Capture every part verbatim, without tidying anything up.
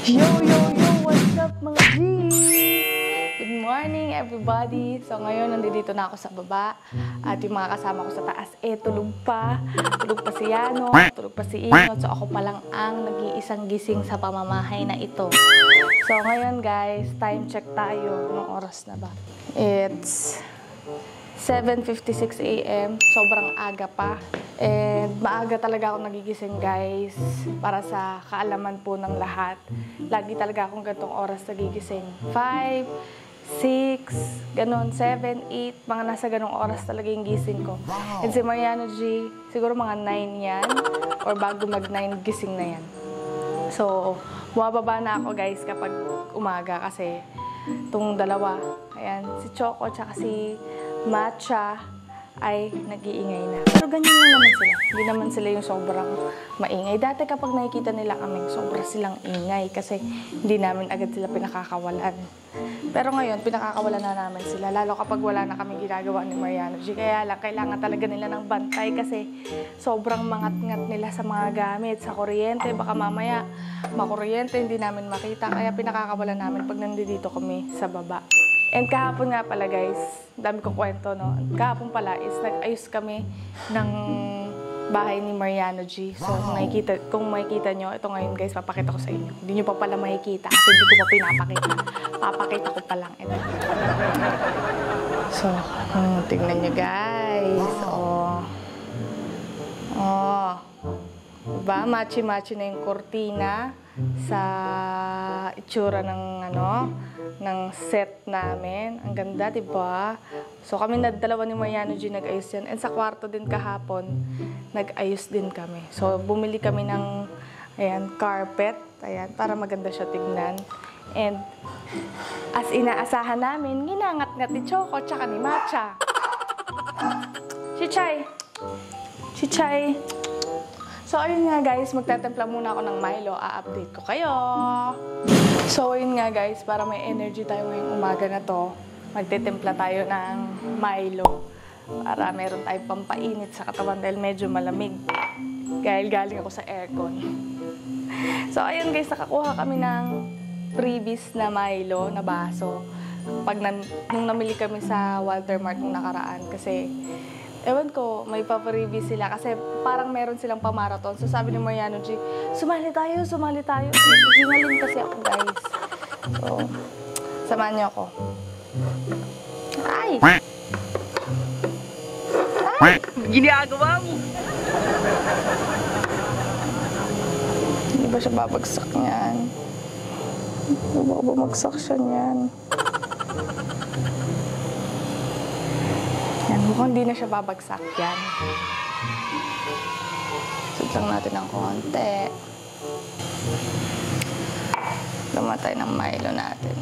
Yo, yo, yo! What's up mga G? Good morning everybody! So ngayon nandito na ako sa baba at yung mga kasama ko sa taas eh tulog pa. Tulog pa si Yano, tulog pa si Inot. So ako pa lang ang nag-iisang gising sa pamamahay na ito. So ngayon guys, time check tayo. Anong oras na ba? It's seven fifty-six a m Sobrang aga pa. And maaga talaga ako nagigising guys, para sa kaalaman po ng lahat. Lagi talaga akong gantong oras nagigising. five, six, ganon, seven, eight, mga nasa ganong oras talaga yung gising ko. And si Mariano G, siguro mga nine yan, or bago mag nine gising na yan. So, bumababa na ako guys kapag umaga kasi itong dalawa, ayan, si Choco at si Matcha ay nag-iingay na. Pero ganyan lang naman sila. Hindi naman sila yung sobrang maingay. Dati kapag nakikita nila kami, sobra silang ingay kasi hindi namin agad sila pinakakawalan. Pero ngayon, pinakakawalan na namin sila. Lalo kapag wala na kami ginagawa ni Mariano G. Kaya lang, kailangan talaga nila ng bantay kasi sobrang mangat-ngat nila sa mga gamit, sa kuryente. Baka mamaya makuryente, hindi namin makita. Kaya pinakakawalan namin pag nandito kami sa baba. And kahapon nga pala guys, dami kong kwento, no? Kahapon pala is nag-ayos kami ng bahay ni Mariano G. So, kung makikita, kung makikita nyo, ito ngayon guys, papakita ko sa inyo. Hindi nyo pa pala makikita kasi hindi ko pa pinapakita. Papakita ko pa lang. Ito. So, hmm, tingnan nyo guys. Oh. Oh. Diba? Machi-machi na yung kurtina sa itsura ng ano, ng set namin. Ang ganda, diba? So, kami na dalawa ni Mariano G nag-ayos yan. And sa kwarto din kahapon, nag-ayos din kami. So, bumili kami ng, ayan, carpet. Ayan, para maganda siya tignan. And, as inaasahan namin, ginangat-ngat ni Choco tsaka ni Matcha. Chichay! Chichay! So, ayun nga guys, magtatempla muna ako ng Milo. A-update ko kayo. So, ayun nga guys, para may energy tayo ngayong umaga na to, magtitimpla tayo ng Milo. Para meron tayong pampainit sa katawan dahil medyo malamig. Dahil galing ako sa aircon. So, ayun guys, nakakuha kami ng freebies na Milo, na baso. Pag nan nung namili kami sa Walter Mart nung nakaraan. Kasi, ewan ko, may pa-freebies sila kasi parang meron silang pamarathon. So sabi ni Mariano G, sumali tayo, sumali tayo. Hingalin kasi ako guys. So, samahan niyo ako. Ay! Ay! Ginagawa mo! Hindi ba siya babagsak niyan? Hindi ba bumagsak siya niyan? Yan, mukhang hindi na siya babagsak yan. Sud lang natin ng konti. Lumatay ng Milo natin.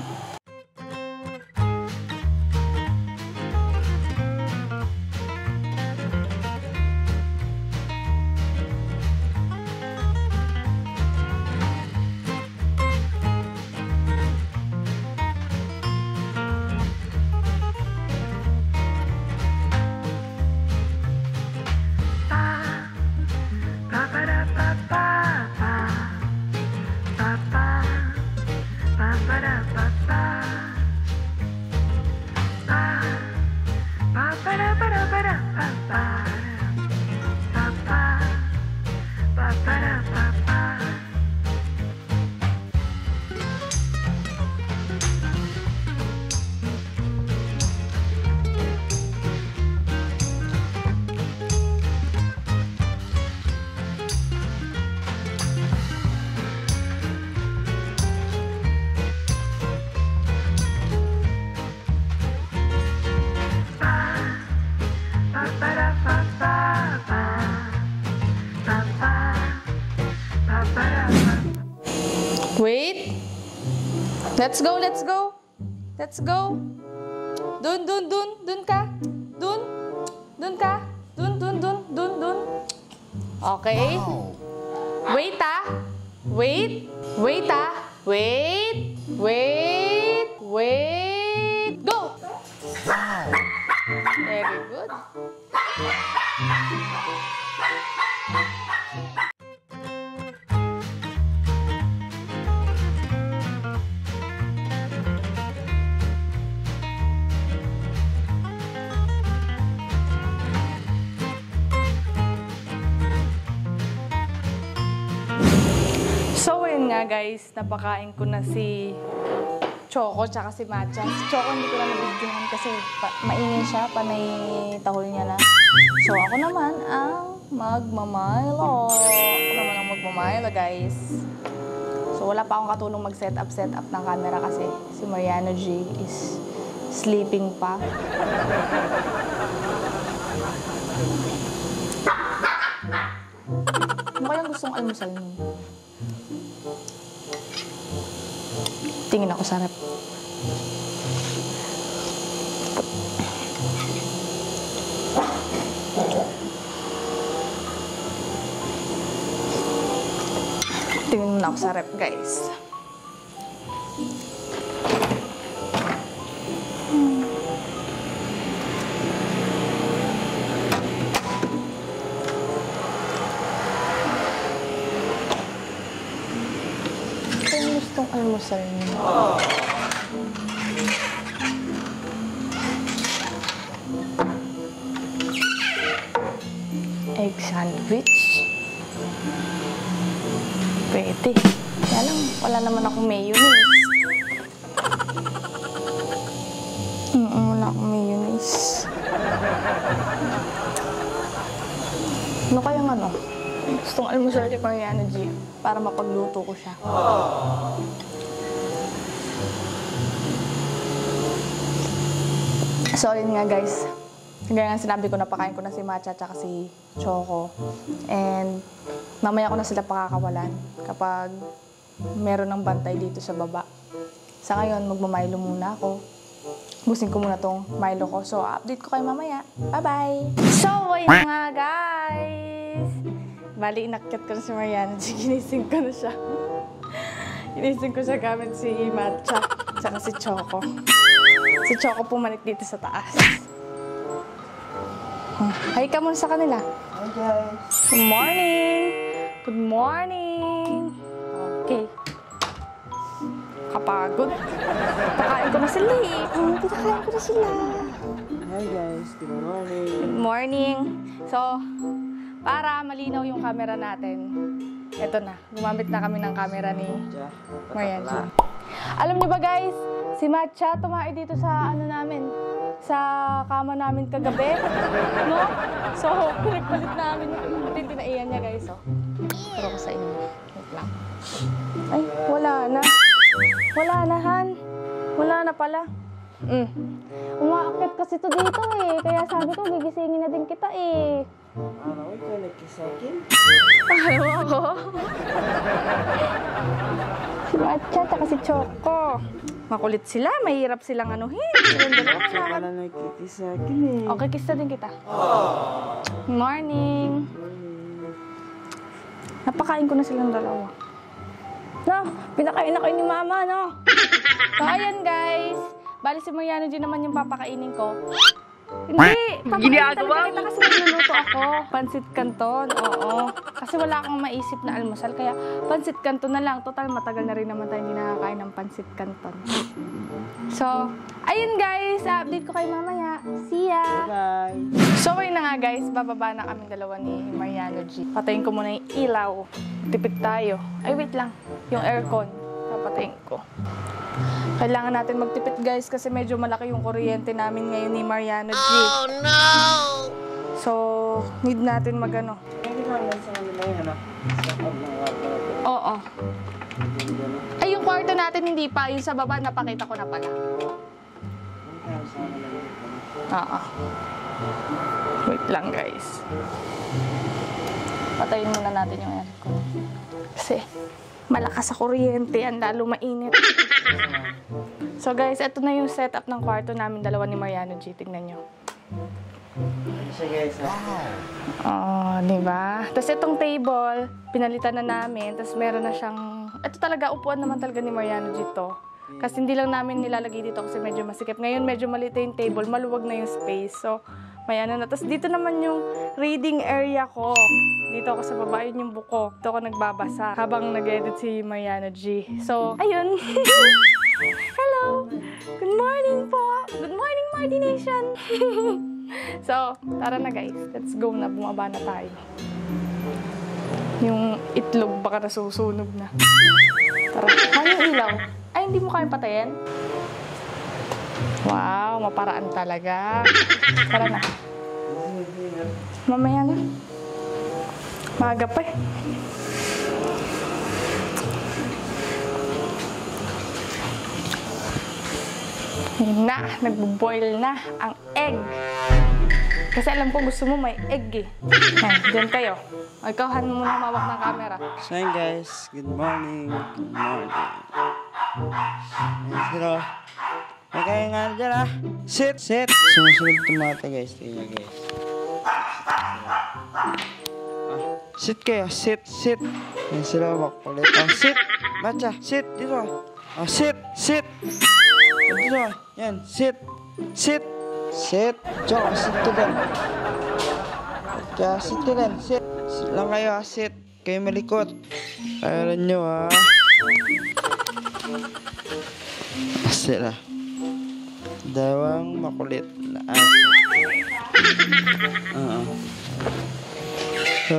Wait. Let's go, let's go. Let's go. Dun, dun, dun, dun ka. Dun. Dun ka. Dun, dun, dun, dun, dun. Okay. Wait ah. Wait. Wait ah. Wait. Wait. Wait. Go. Very good. nga guys, napakain ko na si Choco tsaka si Matcha. Si Choco hindi ko na nabigyan kasi pa- maingay siya, panay tahol niya na. So ako naman ang magmamaylo. Ako naman ang magmamaylo guys. So wala pa akong katulong mag-set up, set up ng camera kasi si Mariano G is sleeping pa. Ano kayang gustong almusal nun? Tingin ako sarap. Tingin mo na ako sa rep, guys. Hmm. Ito yung gustong almusal niyo. Egg sandwich. Pwede. Kaya lang, wala naman akong mayonnaise. Mm, wala akong mayonnaise. Ano kayang ano? Gustong almusal ni Mariano G para mapagluto ko siya. So, yun nga guys. Gaya nga sinabi ko, napakain ko na si Matcha at si Choco. And mamaya ko na sila pakakawalan kapag meron ng bantay dito sa baba. Sa ngayon, magmamaylo muna ako. Busin ko muna tong Milo ko. So, update ko kayo mamaya. Bye-bye! So, ayun nga guys! Bali, inakyat ko na si Mariano. Ginising ko na siya. Ginising ko siya gamit si Matcha at si Choco. Si Choco pumanik dito sa taas. Hi ka muna sa kanila. Hi guys. Good morning. Good morning. Okay. Kapagod. Pakain ko na sila eh. Hmm, pinakain ko na sila. Hi guys. Good morning. Good morning. So, para malinaw yung camera natin, eto na. Gumamit na kami ng camera ni Mariano G. Alam niyo ba guys, si Matcha tumae dito sa ano namin, sa kama namin kagabi, no? So, pilit-pilit namin yung tintinaian niya, guys, oh. Pero ko sa inyo. Wait lang. Ay, wala na. Wala na, Han. Wala na pala. Mm. Umaakit kasi to dito, eh. Kaya sabi ko, gigisingin na din kita, eh. Ano, ikaw nagkisakin? Ano ako? Si Matcha, tsaka si Choco. Makulit sila, mahirap silang anuhin. Silang dalawa Saka na. na nagkikisakin eh. Okay, kiss na din kita. Morning. Napakain ko na silang dalawa. No, pinakain na kayo ni Mama, no? So, ayan guys. Bali si Mariano G naman yung papakainin ko. Hindi, papakainin talaga kita kasi nagluluto ako. Pansit Canton, oo. Kasi wala akong maisip na almusal, kaya pansit Canton na lang. Total, matagal na rin naman tayo hindi nakakain ng pansit Canton. So, ayun guys, update ko kayo mamaya. See ya! Bye! So, ayun na nga guys, bababa na kami dalawa ni Mariano G. Patayin ko muna yung ilaw. Tipid tayo. Ay, wait lang. Yung aircon, papatayin ko. Kailangan natin magtipid guys kasi medyo malaki yung kuryente namin ngayon ni Mariano G. Oh no! So, need natin magano. Hindi ko lang sa kanila yung ano. Sa pag ng water. Oo. Ay, yung kwarto natin hindi pa. Yung sa baba, napakita ko na pala. Oo. Wait lang guys. Patayin muna natin yung aircon. Kasi malakas sa kuryente, ang lalo mainit. So guys, ito na yung setup ng kwarto namin dalawa ni Mariano G. Tignan nyo. Siya guys. Oh, di ba? Tapos itong table, pinalitan na namin. Tapos meron na siyang, ito talaga, upuan naman talaga ni Mariano G to. Kasi hindi lang namin nilalagay dito kasi medyo masikip. Ngayon medyo maliit yung table, maluwag na yung space. So, may ano na. Tapos dito naman yung reading area ko. Dito ako sa baba, yun yung buko. Dito ako nagbabasa habang nag-edit si Mariano G. So, ayun. Hello! Good morning po! Good morning, Marty Nation! So, tara na guys. Let's go na. Bumaba na tayo. Yung itlog baka nasusunog na. Ano yung ilaw? Ay, hindi mo kaya patayin? Wow, maparaan talaga. Tara na. Mamaya na. Maaga pa eh. Yun na, nagbo-boil na ang egg. Kasi alam ko gusto mo may egg eh. Yan, dyan kayo. O, ikaw, han mo muna mawak ng camera. So yun guys, good morning. Good morning. Ayan sila. May kaya nga dyan ah. Sit, sit. Sumusunod tumata guys. Tingnan guys. Ah, sit kayo, sit, sit. Ayan sila makulit. Oh, sit. Matcha, sit. Dito. Oh, sit, sit. Dito. Yan, sit. Sit. Sit. Diyan, sit ka din. Kaya sit ka din. Sit. Sit lang kayo ah, sit. Kayo malikot. Kaya nyo ah. Sila. Dawang makulit na aso. Uh-oh. So,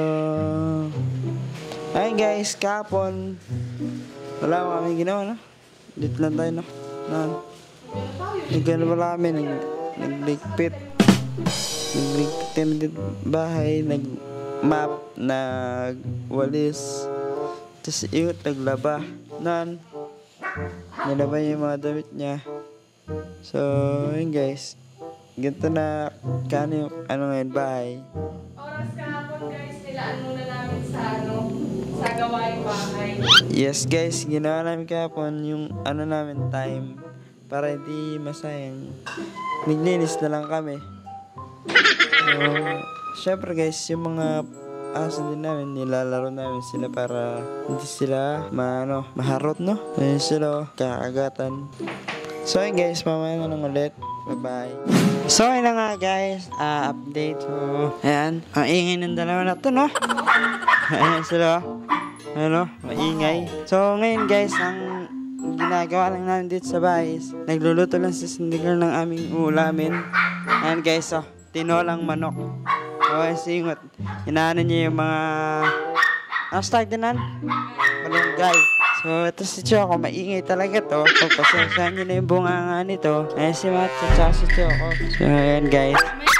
ayun guys, kapon. Wala mo kami ginawa, no? Dito lang tayo, no? No. Nagano wala kami, nag, nagligpit. Nagligpit kami dito bahay, nag-map, nag-walis. Tapos iot, naglaba. Non. Nilaba niya yung mga damit niya. So, yun guys. Ganito na, kano yung, ano ngayon, bahay. Oras kahapon guys, nilaan muna namin sa ano, sa gawaing bahay. Yes guys, ginawa namin kahapon yung ano namin time para hindi masayang. Naglinis na lang kami. So, syempre guys, yung mga aso din namin, nilalaro namin sila para hindi sila ma, ano, maharot, no? Ayun sila, kakagatan. So yun guys, mamaya na lang ulit. Bye-bye. So yun na nga guys, uh, update. So, ayan, ang ingay ng dalawa na to, no? Ayan sila. Ano, maingay. So ngayon guys, ang ginagawa lang namin dito sa bahay is nagluluto lang si Sindigar ng aming ulamin. Ayan guys, oh, tinolang manok. O, oh, singot. Inaano niya yung mga ano start dinan? Malunggay. So, ito si Choco, maingay talaga to. Pagpasensyahan niyo na yung bunganga nito. Ayan si Matt, at si Choco. So, ayan guys.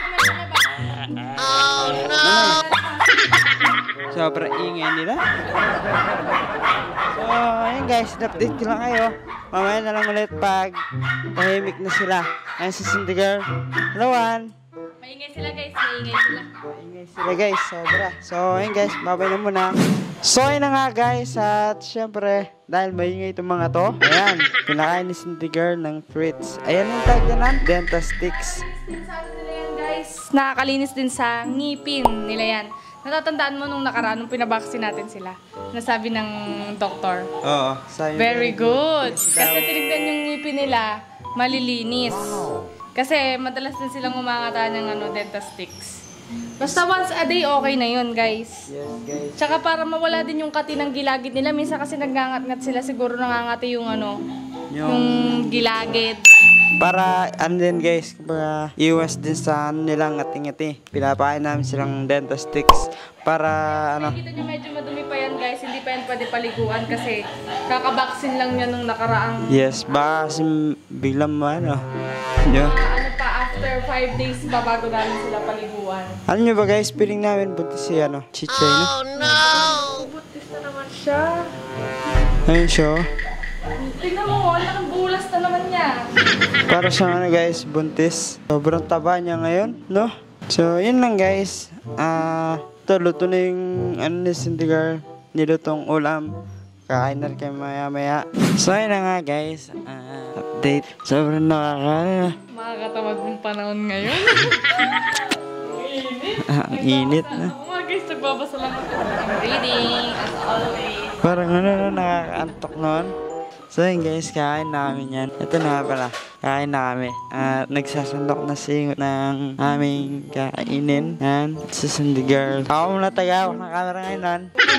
Oh no! Sobrang ingay nila. So, ayan guys, update ko lang kayo. Mamaya na lang ulit pag tahimik na sila. Ayan si Sindigar. Hello, Juan. Maingay sila guys, maingay sila. Maingay sila guys, sobra. So, ayun guys, babay na muna. So, ayun na nga guys, at syempre, dahil maingay itong mga to, ayan, pinakain ni Sindigar ng treats. Ayan yung tag na Dentastix. Nakakalinis din sa ano nila yan guys. Nakakalinis din sa ngipin nila yan. Natatandaan mo nung nakaraan, nung pinabaksin natin sila. Nasabi ng doktor. Oo, sabi Very good. Kasi tinignan yung ngipin nila, malilinis. Kasi madalas din silang umangata ng ano, Dentastix. Basta once a day, okay na yun, guys. Yes, guys. Tsaka para mawala din yung kati ng gilagid nila. Minsan kasi nagngangat-ngat sila, siguro nangangati yung ano, yung, yung gilagid. Para, ano din guys, para iwas din sa ano nilang ngati-ngati. Pinapakain namin silang Dentastix para ano. Nakikita nyo medyo madumi pa yan, guys. Hindi pa yan pwede paliguan kasi kakabaksin lang yan nung nakaraang. Yes, baka kasi biglang ano. Nyo. Uh, ano pa, after five days pa bago namin sila paliguan. Alam nyo ba guys, piling namin buntis si ano, Chichay, no? Oh no! Buntis na naman siya. Ayun siya. Tignan mo, ang bulas na naman niya. Para sa ano guys, buntis. Sobrang taba niya ngayon, no? So, yun lang guys. Ah, uh, ito, luto na yung ano ni Sindigar, nilutong ulam. Kakain na rin kayo maya maya. So, yun na nga guys. Uh, update. Sobrang nakaka... Makakatamad mong panahon ngayon. Ah, ang init na. Ako nga guys, nagbabasa lang ako. I'm reading, as always. Parang ano na, nakakaantok noon. So yun guys, kakain namin yan. Ito na nga pala, kakain na kami. At nagsasandok na singot ng aming kakainin. Yan, si Sindigar. Ako muna tagawak ng camera ngayon nun.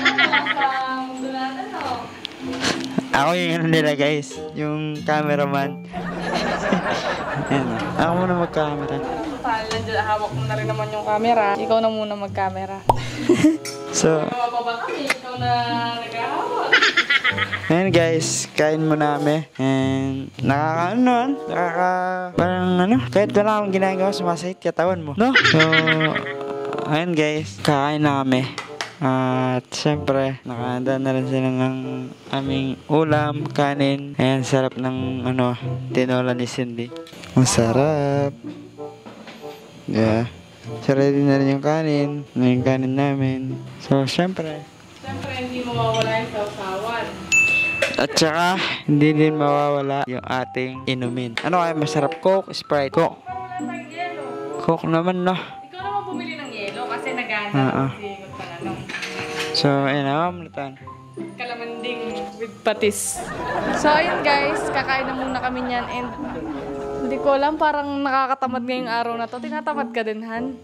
Ako yung ano nila guys, yung cameraman. Yan, ako muna mag-camera. Pala, hawak mo na rin naman yung camera. Ikaw na muna mag-camera. So, Ikaw ba ba kami? Ikaw na nag-hawak. Ayan guys, kain muna kami. And nakaka ano, nakaka parang ano, kahit wala akong ginagawa, sumasakit katawan mo, no? So, ayan guys, kakain na kami. At syempre, nakahanda na rin sila ng aming ulam, kanin. Ayan, sarap ng ano, tinola ni Cindy. Masarap. Yeah. So, ready na rin yung kanin. Na yung kanin namin. So, syempre. Siyempre, hindi mawawala yung sausawan. At saka, hindi din mawawala yung ating inumin. Ano kaya masarap? Coke, Sprite, Coke. Wala tayong yelo. Coke naman, no? Ikaw naman bumili ng yelo kasi nagana Ah, ah. kasi yung pananong. So, ayun na, mamlutan. Kalamanding with patis. So, ayun guys, kakain na muna kami niyan and hindi ko alam, parang nakakatamad ngayong araw na to. Tinatamad ka din, Han?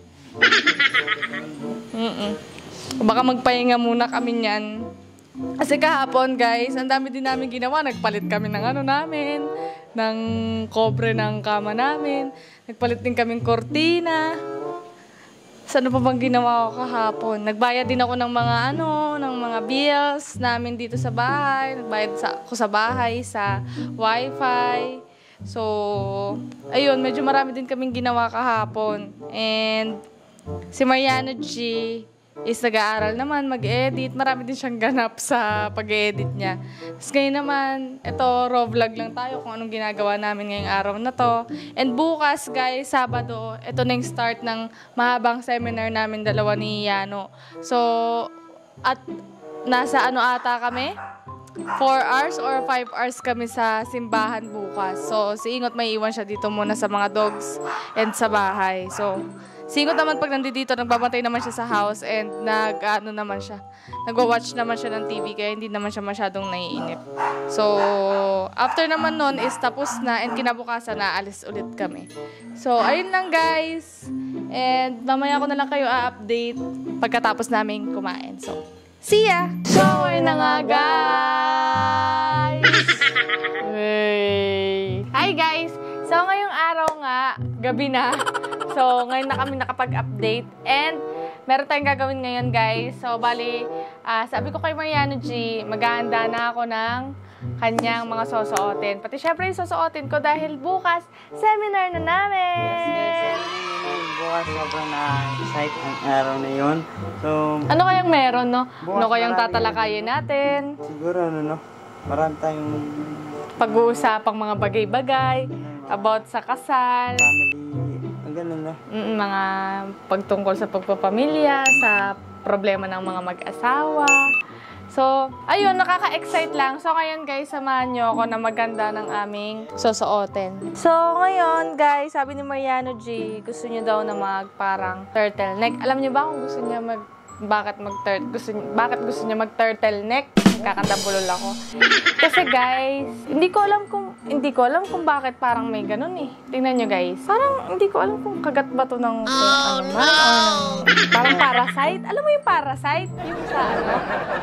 Mm-mm. Baka magpahinga muna kami niyan. Kasi kahapon guys, ang dami din namin ginawa. Nagpalit kami ng ano namin, ng kobre ng kama namin. Nagpalit din kaming kortina. Sa ano pa bang ginawa ko kahapon? Nagbayad din ako ng mga ano, ng mga bills namin dito sa bahay. Nagbayad sa, ako sa bahay, sa wifi. So, ayun, medyo marami din kaming ginawa kahapon. And si Mariano G is nag-aaral naman, mag-edit. Marami din siyang ganap sa pag-edit niya. Tapos ngayon naman, ito, raw vlog lang tayo kung anong ginagawa namin ngayong araw na to. And bukas, guys, Sabado, ito na yung start ng mahabang seminar namin dalawa ni Yano. So, at nasa ano ata kami? four hours or five hours kami sa simbahan bukas. So, si Ingot may iwan siya dito muna sa mga dogs and sa bahay. So, si Ingot naman pag nandito, nagbabantay naman siya sa house and nag, ano naman siya, nagwa-watch naman siya ng T V kaya hindi naman siya masyadong naiinip. So, after naman nun is tapos na and kinabukasan na alis ulit kami. So, ayun lang guys. And mamaya ko na lang kayo a-update pagkatapos namin kumain. So, see ya! So, ayun na nga guys! Hey. Hi guys! So, ngayong araw nga, gabi na. So, ngayon na kami nakapag-update. And, meron tayong gagawin ngayon, guys. So, bali, uh, sabi ko kay Mariano G, maghahanda na ako ng kanyang mga susuotin. Pati syempre yung susuotin ko dahil bukas, seminar na namin! Yes, guys. Bukas sobrang na-excite ang araw na yun. So, ano kayang meron, no? Bukas Ano kayang marami tatalakayin natin? siguro, ano, no? Marami tayong Pag-uusapang mga bagay-bagay, about sa kasal, family, ang ganun, no? mm, mga pagtungkol sa pagpapamilya, sa problema ng mga mag-asawa. So, ayun, nakaka-excite lang. So, ngayon guys, samahan nyo ako na maganda ng aming susuotin. So, ngayon guys, sabi ni Mariano G, gusto niya daw na mag parang turtleneck. Alam niyo ba kung gusto niya mag, bakit mag gusto niya, bakit gusto niya mag turtleneck? Kakandabulol ako. Kasi guys, hindi ko alam kung hindi ko alam kung bakit parang may ganun eh. Tingnan nyo guys. Parang hindi ko alam kung kagat ba to ng kung ano man. O ng, parang parasite. Alam mo yung parasite? Yung sa ano?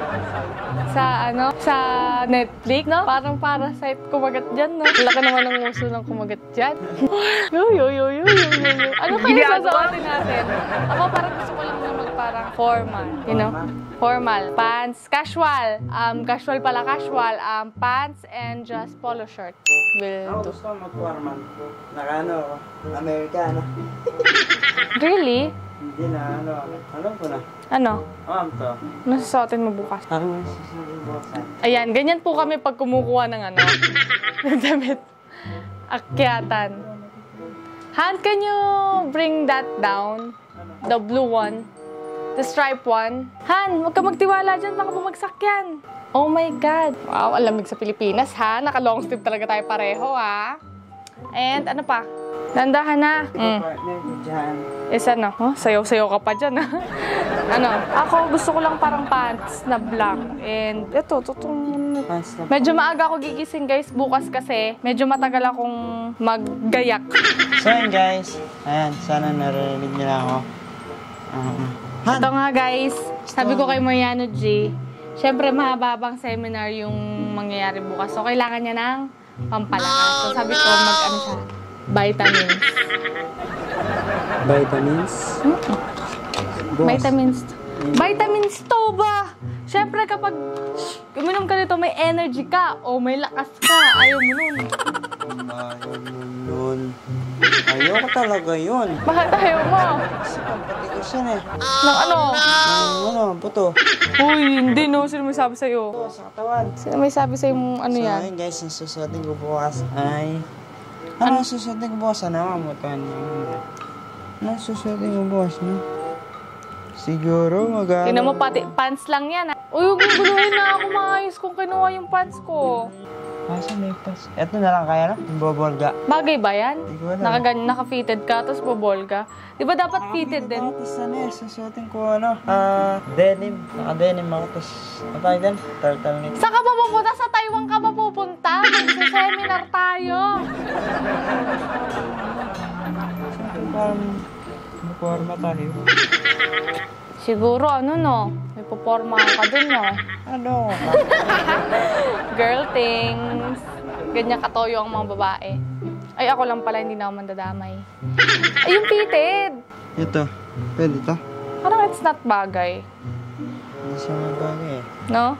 Sa ano? Sa Netflix, no? Parang parasite kumagat dyan, no? Laki naman ng uso ng kumagat dyan. yo, yo, yo, yo, yo, yo, yo. Ano kaya sasuotin natin? Ako parang gusto ko lang na mag parang formal. You know? Formal. Pants. Casual. Um, casual pala, casual. Um, pants and just polo shirt. Will Ako do. gusto mag-formal. Naka-ano ako, Amerikano. Really? Hindi na, ano, alam ko na. Ano? Ma'am to. Nasusuotin mo bukas? Parang nasusunod bukasan. Ayan, ganyan po kami pag kumukuha ng ano. ng damit. Akyatan. Han, can you bring that down? The blue one. The stripe one. Han, huwag ka magtiwala dyan. Baka bumagsak yan. Oh my God. Wow, ang lamig sa Pilipinas, ha? Naka-long sleeve talaga tayo pareho, ha? And ano pa? Dandahan na. Mm. Partner ko dyan. Is ano? Oh, sayaw-sayaw ka pa dyan, ha? ano? Ako, gusto ko lang parang pants na black. And ito, tutong... Pants na Medyo maaga ako gigising, guys, bukas kasi. Medyo matagal akong maggayak. So yun guys, ayan, sana narinig niyo na ako. Uh, Han! Ito nga, guys. Sabi ko kay Mariano G, syempre mahababang seminar yung mangyayari bukas. So, kailangan niya ng pampalakas. So, sabi ko, mag, ano siya, vitamins. Vitamins? Hmm? Bukas. Vitamins. Vitamins to ba? Siyempre kapag uminom ka nito, may energy ka o may lakas ka. Ayaw mo nun. Ayaw mo nun. Ayoko talaga yun. Bakit ayaw mo? Kasi pampatigas yan eh. Ng ano? Ang ano, buto. Uy, hindi no. Sino may sabi sa'yo? Ito, sa katawan. Sino may sabi sa'yo yung ano So, yan? ayun guys, ang susuotin ko bukas ay... Ano ang susuotin ko bukas? Ano ang mutuan niya? Ano ang susuotin ko bukas, no? Siguro mag- Tingnan mo pati, pants lang yan. ah. Uy, huwag mong guluhin na ako maayos kung kinuha yung pants ko. Asa may pas? Ito na lang kaya, no? Yung bobolga. Bagay ba yan? Hindi ko alam. Nakagan, naka-fitted ka, tapos bobolga. Di ba dapat fitted din? Tapos ano eh, susuotin ko ano? Ah, denim. Naka-denim ako, tapos... Ano tayo din? Turtleneck. Saan ka ba pupunta? Sa Taiwan ka ba pupunta? Magsa-seminar tayo. Parang... Maporma tayo. Siguro ano no? May puporma ka dun no? Ano? Girl things. Ganyan katoyo ang mga babae. Ay, ako lang pala, hindi na ako mandadamay. Ay, yung fitted! Ito. Pwede ito? Parang it's not bagay. Hindi siya mabagay eh. No?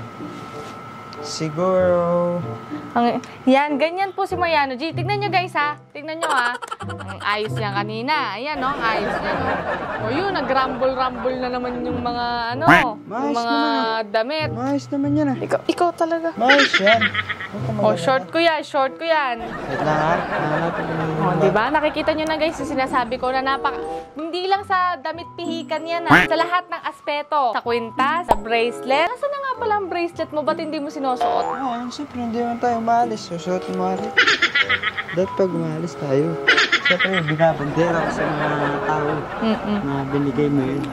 Siguro... Ang, yan, ganyan po si Mariano G. Tignan nyo guys ha. Tignan nyo ha. Ang ayos niya kanina. Ayan no, ang ayos niya. No? O yun, nag-rumble-rumble na naman yung mga ano, yung mga damit. Maayos naman yan ah. Ikaw, ikaw talaga. Maayos yan. O, short ko yan, short ko yan. Wait lang ha. Hanapin ko yung... O, diba? Nakikita nyo na guys, yung sinasabi ko na napaka... Hindi lang sa damit pihikan yan ha. Sa lahat ng aspeto. Sa kwintas, sa bracelet. Nasaan na nga pala ang bracelet mo? Ba't hindi mo sinusuot? Ah, siyempre hindi naman tayo maalis. Susuotin mo ulit. Dapat pag maalis tayo. Siyempre, binabandera ko sa mga tao Mm-mm. na binigay mo yun.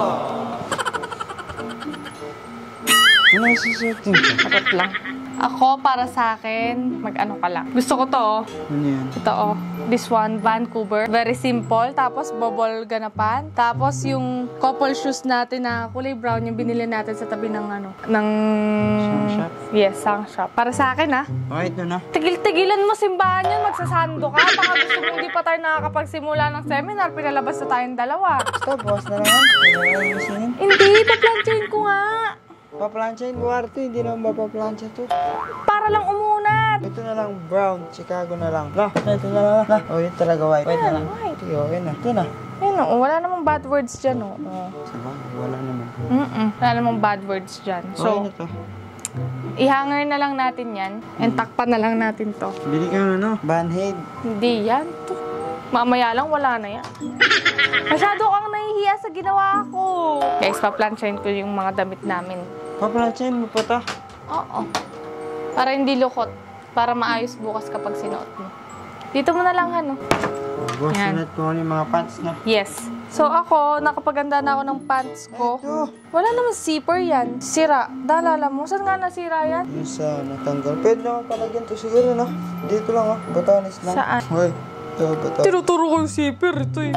Ano yung susuotin ko? Harap lang. Ako, para sa akin, mag-ano ka lang. Gusto ko to, oh. Ano yan? Ito, oh. This one, Vancouver. Very simple. Tapos, bubble ganapan. Tapos, yung couple shoes natin na kulay brown, yung binili natin sa tabi ng ano, ng... Sang shop? Yes, sang shop. Para sa akin, ah. Okay, ito na. Tigil-tigilan mo simbahan yun, magsasando ka. Baka gusto mo hindi pa tayo nakakapagsimula ng seminar, pinalabas na tayong dalawa. Basta, bukas na lang yan. Wala lang yung isinin. Hindi, paplansyahin ko nga. Paplansyahin mo, Arte. Hindi naman mapaplansya to. Para lang umunat. Ito na lang, brown. Chicago na lang. No, ito na lang. No. Oh, yun talaga white. White na lang. White. Sige, okay na. Ito na. Ayun, oh, wala namang bad words dyan, oh. Oh. Sama, wala naman. Mm-mm. Wala namang bad words dyan. Okay So, na to. i-hanger na lang natin yan. And takpan na lang natin to. Bili ka na, no? Banhead. Hindi yan. To. Mamaya lang, wala na yan. Masyado kang nahihiya sa ginawa ko. Guys, paplansyahin ko yung mga damit namin. Paplansyahin mo pa to. Oo. Para hindi lukot. Para maayos bukas kapag sinuot mo. Dito mo na lang, ano. Boss, Yan. sinat ko yung mga pants na. Yes. So ako, nakapaganda na ako ng pants ko. Ito. Wala naman zipper yan. Sira. Dalala mo. Saan nga nasira yan? Yung sa natanggal. Pwede naman palagyan to siguro, no? Dito lang, oh. Batanis lang. Saan? Hoy. Ito, batanis. Tinuturo ko yung zipper. Ito eh.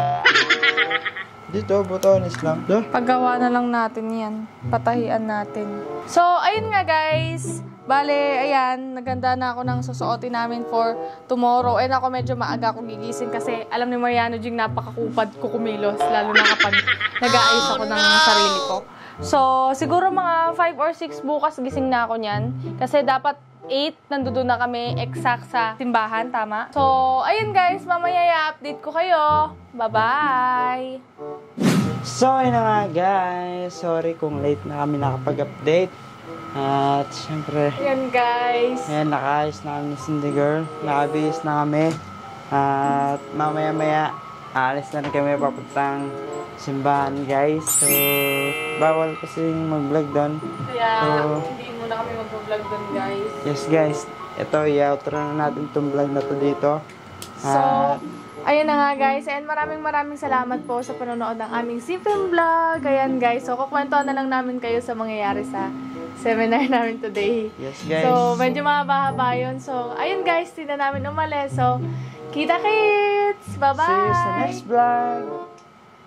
Dito, batanis lang. Do. Paggawa na lang natin yan. Patahian natin. So, ayun nga guys. Bale, ayan, naganda na ako ng susuotin namin for tomorrow. And ako medyo maaga akong gigising kasi alam ni Mariano Jing napakakupad ko kumilos. Lalo na kapag nag-aayos ako ng sarili ko. So, siguro mga five or six bukas gising na ako niyan. Kasi dapat eight, nandoon na kami exact sa simbahan, tama? So, ayun guys, mamaya i-update ko kayo. Bye-bye! So, yun na nga, guys. Sorry kung late na kami nakapag-update. At, syempre, Ayan guys. ayan, nakaayos na kami ni Cindy Girl. Nakabihis na kami. At, mamaya-maya, aalis na rin kami papuntang simbahan, guys. So, bawal kasi mag-vlog doon. Kaya, So, hindi muna kami mag-vlog doon guys. yes, guys. Ito, i-outro na natin itong vlog na to dito. So, At, ayun na nga guys. And maraming maraming salamat po sa panonood ng aming simpleng vlog. Ayan guys. So, kukwentuhan na lang namin kayo sa mangyayari sa seminar namin today. yes, guys. So, medyo mahaba-haba yun. So, ayun guys. Hindi na namin umalis. So, kita kits! Bye-bye! See you sa next vlog.